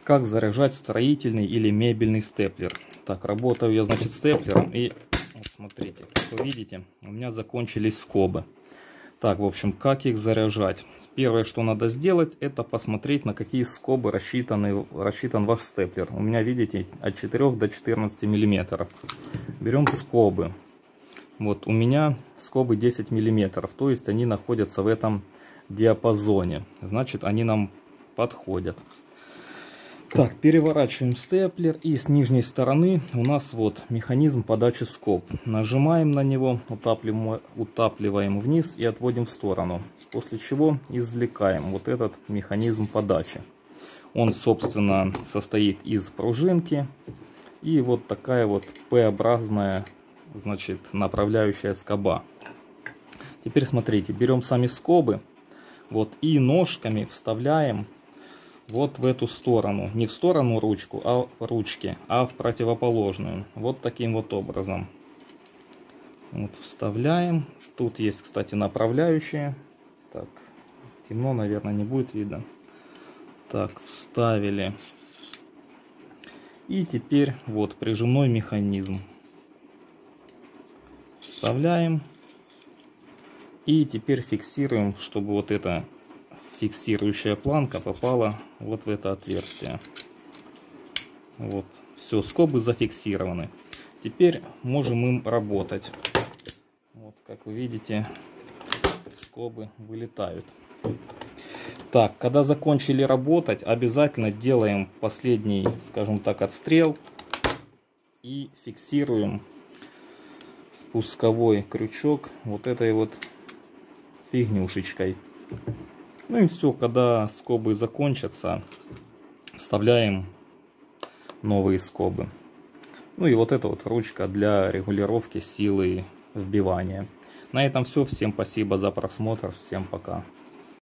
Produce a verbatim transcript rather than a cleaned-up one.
Как заряжать строительный или мебельный степлер. Так, работаю я, значит, степлером. И вот смотрите, как вы видите, у меня закончились скобы. Так, в общем, как их заряжать? Первое, что надо сделать, это посмотреть, на какие скобы рассчитаны, рассчитан ваш степлер. У меня, видите, от четырёх до четырнадцати миллиметров. Берем скобы. Вот у меня скобы десять миллиметров, то есть они находятся в этом диапазоне. Значит, они нам подходят. Так, переворачиваем степлер, и с нижней стороны у нас вот механизм подачи скоб. Нажимаем на него, утапливаем, утапливаем вниз и отводим в сторону. После чего извлекаем вот этот механизм подачи. Он, собственно, состоит из пружинки и вот такая вот П-образная, значит, направляющая скоба. Теперь смотрите, берем сами скобы, вот, и ножками вставляем вот в эту сторону. Не в сторону ручку, а в ручки, а в противоположную. Вот таким вот образом. Вот вставляем. Тут есть, кстати, направляющие. Так, темно, наверное, не будет видно. Так, вставили. И теперь вот прижимной механизм. Вставляем. И теперь фиксируем, чтобы вот эта фиксирующая планка попала вот в это отверстие. Вот, все, скобы зафиксированы. Теперь можем им работать. Вот, как вы видите, скобы вылетают. Так, когда закончили работать, обязательно делаем последний, скажем так, отстрел и фиксируем спусковой крючок вот этой вот фигнюшечкой. Ну и все, когда скобы закончатся, вставляем новые скобы. Ну и вот эта вот ручка для регулировки силы вбивания. На этом все. Всем спасибо за просмотр. Всем пока.